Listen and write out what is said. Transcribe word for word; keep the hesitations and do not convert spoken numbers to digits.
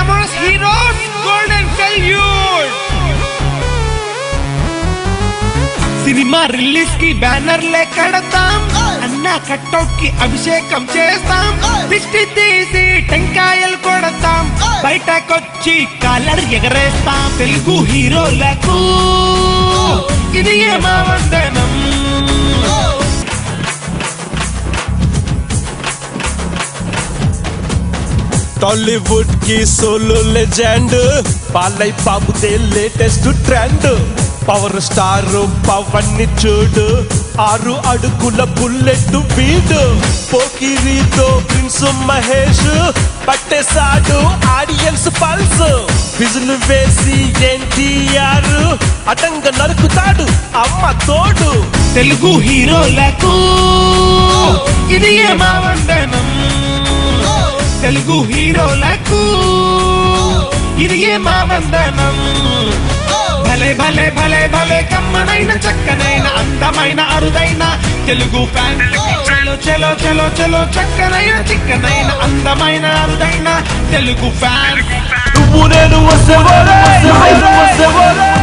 Glamorous heroes golden salute. Cinema release కి బ్యానర్లే కడతాం, అన్న కట్అవుట్ కి అభిషేకం చేస్తాం, దిష్టి తీసి టెంకాయలు కొడతాం, బయటకొచ్చి కాలర్ ఎగరేస్తాం. తెలుగు హీరోలకు ఇది మా వందనం. టాలీవుడ్ కి సోలో లెజెండ్ బాలయ్య బాబుదే latest trend. Power star Pawan ని చూడు, ఆరు అడుగుల బుల్లెట్ వీడు. పోకిరితో ప్రిన్స్ మహేష్ పట్టేశాడు ఆడియన్స్ పల్స్. విజులు వేసి ఎన్టీఆర్ అటంగ నరుకుతాడు అమ్మ తోడు. తెలుగు హీరోలకు ఇది మా వందనం. తెలుగు హీరోలకు ఇది మా వందనం. భలే భలే భలే భలే కమ్మనైన చక్కనైన అందమైన అరుదైన తెలుగు ఫ్యాన్. చలో చలో చలో చలో చక్కనైన చిక్కనైన అందమైన అరుదైన తెలుగు ఫ్యాన్. నువ్వు నేను వస్తే